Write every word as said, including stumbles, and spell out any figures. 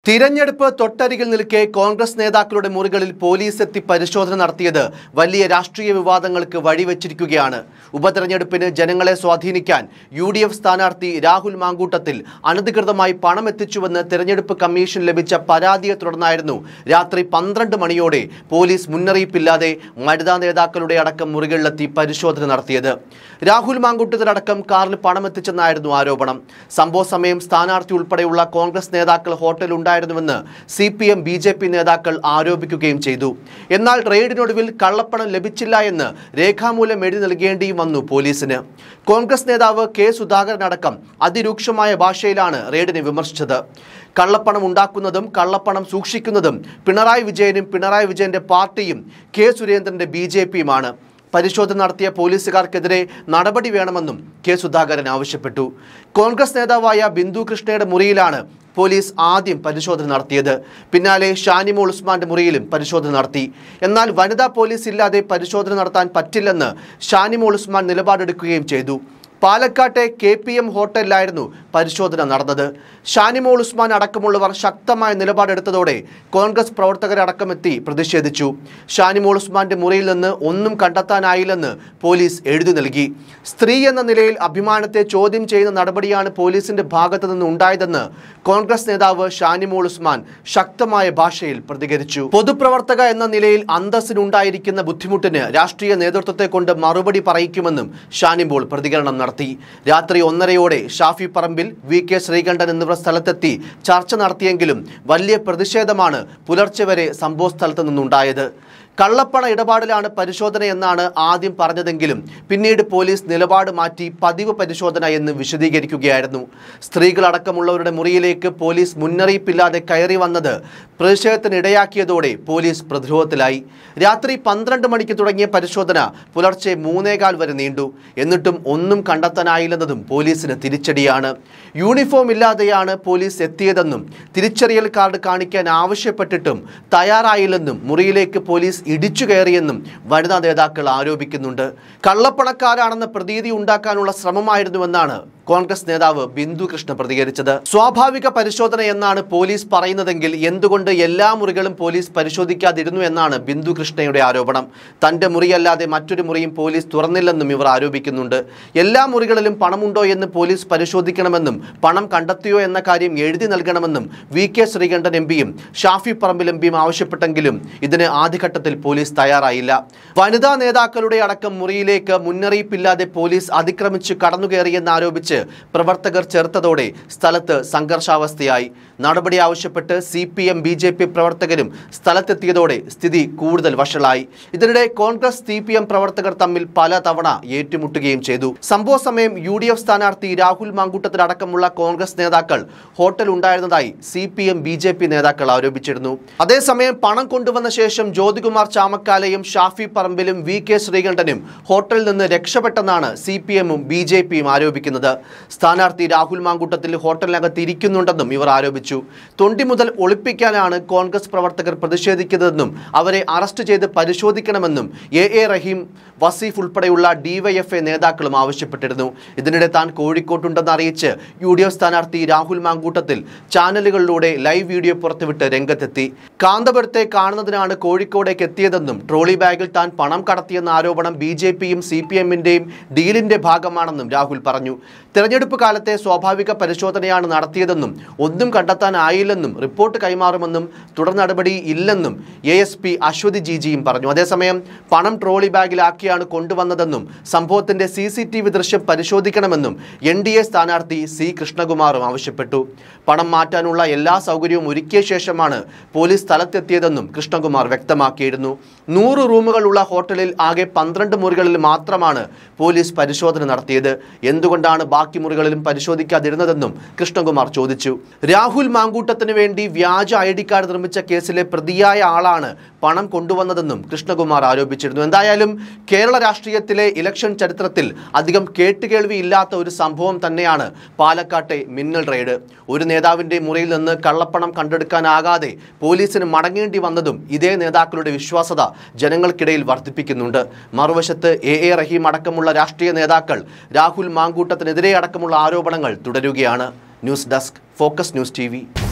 തിരഞ്ഞെടുപ്പ് തൊട്ടരികിൽ നിൽക്കെ കോൺഗ്രസ് നേതാക്കളുടെ മുറികളിൽ പോലീസ് എത്തി പരിശോധന നടത്തിയത് വലിയ രാഷ്ട്രീയ വിവാദങ്ങൾക്ക് വഴിവെച്ചിരിക്കുകയാണ്. ഉപതെരഞ്ഞെടുപ്പിന് ജനങ്ങളെ സ്വാധീനിക്കാൻ യു ഡി എഫ് സ്ഥാനാർത്ഥി രാഹുൽ മാങ്കൂട്ടത്തിൽ അനധികൃതമായി പണം എത്തിച്ചുവെന്ന് തിരഞ്ഞെടുപ്പ് കമ്മീഷൻ ലഭിച്ച പരാതിയെ തുടർന്നായിരുന്നു രാത്രി പന്ത്രണ്ട് മണിയോടെ പോലീസ് മുന്നറിയിപ്പില്ലാതെ വനിതാ നേതാക്കളുടെ അടക്കം മുറികളിലെത്തി പരിശോധന നടത്തിയത്. രാഹുൽ മാങ്കൂട്ടത്തിലടക്കം കാറിൽ പണം എത്തിച്ചെന്നായിരുന്നു ആരോപണം. സംഭവ സമയം സ്ഥാനാർത്ഥി ഉൾപ്പെടെയുള്ള കോൺഗ്രസ് നേതാക്കൾ ഹോട്ടലിൽ ഉണ്ടായിരുന്നുവെന്ന് സി പി എം ബി ജെ പി നേതാക്കൾ ആരോപിക്കുകയും ചെയ്തു. എന്നാൽ റെയ്ഡിനൊടുവിൽ കള്ളപ്പണം ലഭിച്ചില്ല എന്ന് രേഖാമൂലം എഴുതി നൽകേണ്ടിയും വന്നു പോലീസിന്. കോൺഗ്രസ് നേതാവ് കെ സുധാകരൻ അടക്കം അതിരൂക്ഷമായ ഭാഷയിലാണ് റെയ്ഡിനെ വിമർശിച്ചത്. കള്ളപ്പണം ഉണ്ടാക്കുന്നതും കള്ളപ്പണം സൂക്ഷിക്കുന്നതും പിണറായി വിജയനും പിണറായി വിജയന്റെ പാർട്ടിയും കെ സുരേന്ദ്രന്റെ ബി ജെ പിയുമാണ്. പരിശോധന നടത്തിയ പോലീസുകാർക്കെതിരെ നടപടി വേണമെന്നും കെ സുധാകരൻ ആവശ്യപ്പെട്ടു. കോൺഗ്രസ് നേതാവായ ബിന്ദു കൃഷ്ണയുടെ മുറിയിലാണ് പോലീസ് ആദ്യം പരിശോധന നടത്തിയത്. പിന്നാലെ ഷാനിമോൾ ഉസ്മാന്റെ മുറിയിലും പരിശോധന നടത്തി. എന്നാൽ വനിതാ പോലീസ് ഇല്ലാതെ പരിശോധന നടത്താൻ പറ്റില്ലെന്ന് ഷാനിമോൾ ഉസ്മാൻ നിലപാടെടുക്കുകയും ചെയ്തു. പാലക്കാട്ടെ കെ പി എം ഹോട്ടലിലായിരുന്നു പരിശോധന നടന്നത്. ഷാനിമോൾ ഉസ്മാൻ അടക്കമുള്ളവർ ശക്തമായ നിലപാടെടുത്തതോടെ കോൺഗ്രസ് പ്രവർത്തകരടക്കമെത്തി പ്രതിഷേധിച്ചു. ഷാനിമോൾ ഉസ്മാന്റെ മുറിയിൽ നിന്ന് ഒന്നും കണ്ടെത്താനായില്ലെന്ന് പോലീസ് എഴുതി നൽകി. സ്ത്രീ എന്ന നിലയിൽ അഭിമാനത്തെ ചോദ്യം ചെയ്യുന്ന നടപടിയാണ് പോലീസിന്റെ ഭാഗത്തു നിന്ന് ഉണ്ടായതെന്ന് കോൺഗ്രസ് നേതാവ് ഷാനിമോൾ ഉസ്മാൻ ശക്തമായ ഭാഷയിൽ പ്രതികരിച്ചു. പൊതുപ്രവർത്തക എന്ന നിലയിൽ അന്തസ്സിനുണ്ടായിരിക്കുന്ന ബുദ്ധിമുട്ടിന് രാഷ്ട്രീയ നേതൃത്വത്തെ കൊണ്ട് മറുപടി പറയിക്കുമെന്നും ഷാനിമോൾ പ്രതികരണം നടത്തി. രാത്രി ഒന്നരയോടെ ഷാഫി പറമ്പിൽ, വി കെ ശ്രീകണ്ഠൻ എന്നിവർ സ്ഥലത്തെത്തി ചർച്ച നടത്തിയെങ്കിലും വലിയ പ്രതിഷേധമാണ് പുലർച്ചെ വരെ സംഭവ സ്ഥലത്ത് നിന്നുണ്ടായത്. കള്ളപ്പണ ഇടപാടിലാണ് പരിശോധന എന്നാണ് ആദ്യം പറഞ്ഞതെങ്കിലും പിന്നീട് പോലീസ് നിലപാട് മാറ്റി പതിവ് പരിശോധന എന്ന് വിശദീകരിക്കുകയായിരുന്നു. സ്ത്രീകളടക്കമുള്ളവരുടെ മുറിയിലേക്ക് പോലീസ് മുന്നറിയിപ്പില്ലാതെ കയറി വന്നത് പ്രതിഷേധത്തിനിടയാക്കിയതോടെ പോലീസ് പ്രതിരോധത്തിലായി. രാത്രി പന്ത്രണ്ട് മണിക്ക് തുടങ്ങിയ പരിശോധന പുലർച്ചെ മൂന്നേകാൽ വരെ നീണ്ടു. എന്നിട്ടും ഒന്നും കണ്ടെത്താനായില്ലെന്നതും പോലീസിന് തിരിച്ചടിയാണ്. യൂണിഫോം ഇല്ലാതെയാണ് പോലീസ് എത്തിയതെന്നും തിരിച്ചറിയൽ കാർഡ് കാണിക്കാൻ ആവശ്യപ്പെട്ടിട്ടും തയ്യാറായില്ലെന്നും മുറിയിലേക്ക് പോലീസ് ഇടിച്ചു കയറിയെന്നും വനിതാ നേതാക്കൾ ആരോപിക്കുന്നുണ്ട്. കള്ളപ്പണക്കാരാണെന്ന പ്രതീതി ഉണ്ടാക്കാനുള്ള ശ്രമമായിരുന്നുവെന്നാണ് കോൺഗ്രസ് നേതാവ് ബിന്ദു കൃഷ്ണ പ്രതികരിച്ചത്. സ്വാഭാവിക പരിശോധന എന്നാണ് പോലീസ് പറയുന്നതെങ്കിൽ എന്തുകൊണ്ട് എല്ലാ മുറികളും പോലീസ് പരിശോധിക്കാതിരുന്നു എന്നാണ് ബിന്ദു കൃഷ്ണയുടെ ആരോപണം. തന്റെ മുറിയല്ലാതെ മറ്റൊരു മുറിയും പോലീസ് തുറന്നില്ലെന്നും ഇവർ ആരോപിക്കുന്നുണ്ട്. എല്ലാ മുറികളിലും പണമുണ്ടോ എന്ന് പോലീസ് പരിശോധിക്കണമെന്നും പണം കണ്ടെത്തിയോ എന്ന കാര്യം എഴുതി നൽകണമെന്നും വി കെ ശ്രീകണ്ഠൻ എം പിയും ഷാഫി പറമ്പിൽ എം പിയും ആവശ്യപ്പെട്ടെങ്കിലും ഇതിന് ആദ്യഘട്ടത്തിൽ പോലീസ് തയ്യാറായില്ല. വനിതാ നേതാക്കളുടെ അടക്കം മുറിയിലേക്ക് മുന്നറിയിപ്പില്ലാതെ പോലീസ് അതിക്രമിച്ച് കടന്നുകയറിയെന്നാരോപിച്ച് പ്രവർത്തകർ ചേർത്തതോടെ സ്ഥലത്ത് സംഘർഷാവസ്ഥയായി. നടപടി ആവശ്യപ്പെട്ട് സി പി എം ബി ജെ പി പ്രവർത്തകരും സ്ഥലത്തെത്തിയതോടെ സ്ഥിതി കൂടുതൽ വഷളായി. ഇതിനിടെ കോൺഗ്രസ് സി പി എം പ്രവർത്തകർ തമ്മിൽ പല തവണ ഏറ്റുമുട്ടുകയും ചെയ്തു. സംഭവ സമയം യു ഡി എഫ് സ്ഥാനാർത്ഥി രാഹുൽ മാങ്കൂട്ടത്തിലടക്കമുള്ള കോൺഗ്രസ് നേതാക്കൾ ഹോട്ടൽ ഉണ്ടായിരുന്നതായി സി പി എം ബി ജെ പി നേതാക്കൾ ആരോപിച്ചിരുന്നു. അതേസമയം പണം കൊണ്ടുവന്ന ശേഷം ജ്യോതികുമാർ ചാമക്കാലയും ഷാഫി പറമ്പിലും വി കെ ശ്രീകണ്ഠനും ഹോട്ടലിൽ നിന്ന് രക്ഷപ്പെട്ടെന്നാണ് സി പി എമ്മും ബി ജെ പിയും ആരോപിക്കുന്നത്. സ്ഥാനാർത്ഥി രാഹുൽ മാങ്കൂട്ടത്തിൽ ഹോട്ടലിനകത്ത് ഇരിക്കുന്നുണ്ടെന്നും ഇവർ ആരോപിച്ചു. തൊണ്ടി മുതൽ ഒളിപ്പിക്കാനാണ് കോൺഗ്രസ് പ്രവർത്തകർ പ്രതിഷേധിക്കുന്നതെന്നും അവരെ അറസ്റ്റ് ചെയ്ത് പരിശോധിക്കണമെന്നും എ എ റഹീം, വസീഫ് ഉൾപ്പെടെയുള്ള ഡിവൈഎഫ്ഐ നേതാക്കളും ആവശ്യപ്പെട്ടിരുന്നു. ഇതിനിടെ താൻ കോഴിക്കോട്ടുണ്ടെന്ന് അറിയിച്ച് യു ഡി എഫ് സ്ഥാനാർത്ഥി രാഹുൽ മാങ്കൂട്ടത്തിൽ ചാനലുകളിലൂടെ ലൈവ് വീഡിയോ പുറത്തുവിട്ട് രംഗത്തെത്തി. കാന്തപുരത്തെ കാണുന്നതിനാണ് കോഴിക്കോടേക്ക് എത്തിയതെന്നും ട്രോളി ബാഗിൽ താൻ പണം കടത്തിയെന്ന ആരോപണം ബി ജെ പിയും സി പി എമ്മിന്റെയും ഡീലിന്റെ ഭാഗമാണെന്നും രാഹുൽ പറഞ്ഞു. തെരഞ്ഞെടുപ്പ് കാലത്തെ സ്വാഭാവിക പരിശോധനയാണ് നടത്തിയതെന്നും ഒന്നും കണ്ടെത്താനായില്ലെന്നും റിപ്പോർട്ട് കൈമാറുമെന്നും തുടർ നടപടി ഇല്ലെന്നും എ എസ് പി അശ്വതി ജിജിയും പറഞ്ഞു. അതേസമയം പണം ട്രോളി ബാഗിലാക്കിയാണ് കൊണ്ടുവന്നതെന്നും സംഭവത്തിന്റെ സി സി ടി വി ദൃശ്യം പരിശോധിക്കണമെന്നും എൻ ഡി എ സ്ഥാനാർത്ഥി സി കൃഷ്ണകുമാറും ആവശ്യപ്പെട്ടു. പണം മാറ്റാനുള്ള എല്ലാ സൗകര്യവും ഒരുക്കിയ ശേഷമാണ് പോലീസ് സ്ഥലത്തെത്തിയതെന്നും കൃഷ്ണകുമാർ വ്യക്തമാക്കിയിരുന്നു. നൂറ് റൂമുകളുള്ള ഹോട്ടലിൽ ആകെ പന്ത്രണ്ട് മുറികളിൽ മാത്രമാണ് പോലീസ് പരിശോധന നടത്തിയത്. എന്തുകൊണ്ടാണ് ബാക്കി മുറികളിലും പരിശോധിക്കാതിരുന്നതെന്നും കൃഷ്ണകുമാർ ചോദിച്ചു. രാഹുൽ മാങ്കൂട്ടത്തിന് വേണ്ടി വ്യാജ ഐ ഡി കാർഡ് നിർമ്മിച്ച കേസിലെ പ്രതിയായ ആളാണ് പണം കൊണ്ടുവന്നതെന്നും കൃഷ്ണകുമാർ ആരോപിച്ചിരുന്നു. എന്തായാലും കേരള രാഷ്ട്രീയത്തിലെ ഇലക്ഷൻ ചരിത്രത്തിൽ അധികം കേട്ടുകേൾവി ഇല്ലാത്ത ഒരു സംഭവം തന്നെയാണ് പാലക്കാട്ടെ മിന്നൽ റെയ്ഡ്. ഒരു നേതാവിന്റെ മുറിയിൽ നിന്ന് കള്ളപ്പണം കണ്ടെടുക്കാനാകാതെ പോലീസിന് മടങ്ങേണ്ടി വന്നതും ഇതേ നേതാക്കളുടെ വിശ്വാസ്യത ജനങ്ങൾക്കിടയിൽ വർദ്ധിപ്പിക്കുന്നുണ്ട്. മറുവശത്ത് എ എ റഹീം അടക്കമുള്ള രാഷ്ട്രീയ നേതാക്കൾ രാഹുൽ മാങ്കൂട്ടത്തിനെതിരെ അടക്കമുള്ള ആരോപണങ്ങൾ തുടരുകയാണ്. News desk, Focus News T V.